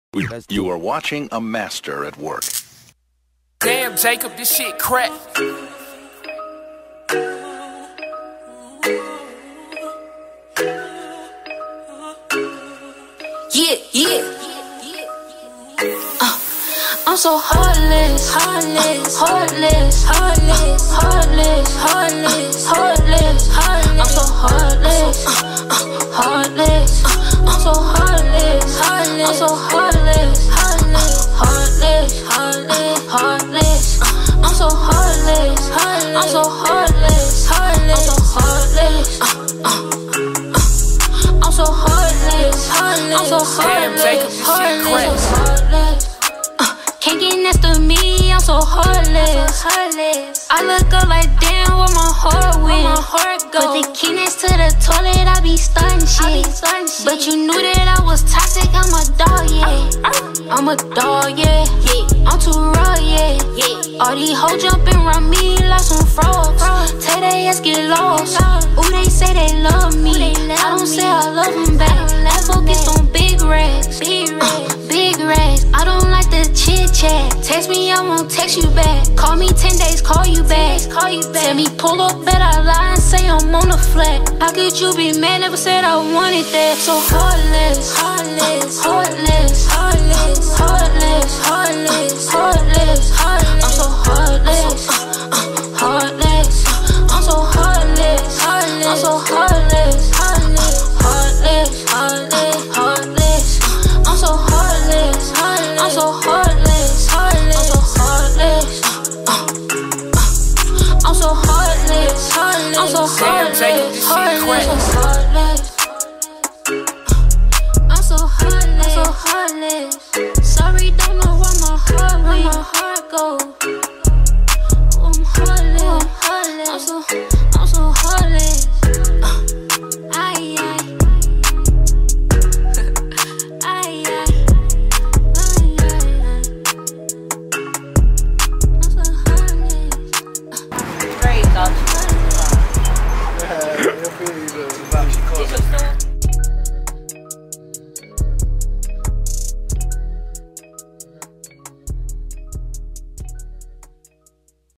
You are watching a master at work. Damn, Jacob, this shit crack. Yeah. I'm so heartless, heartless, heartless, heartless, heartless, heartless, heartless, heartless. I'm so heartless, heartless. I'm so heartless, heartless. I'm so heartless, heartless, heartless, heartless. I'm so heartless, heartless. I'm so heartless, heartless. I'm so heartless, heartless. I'm so heartless, heartless. Can't get next to me, I'm so heartless. I look up like damn where my heart went. But the key next to the toilet, I be starting shit. But you knew that I was toxic, I'm a dog, yeah. I'm a dog, yeah. I'm too raw, yeah. All these hoes jumping around me like some frogs. Tell they ass get lost. Ooh, they say they love me. I don't say I love them back. I focus on big racks. Big racks. I don't like the chit chat. Text me, I won't text you back. Call me 10 days, call you back. Tell me pull up, bet I lie and say I'm on the flat. How could you be mad? Never said I wanted that. So heartless, heartless, heartless.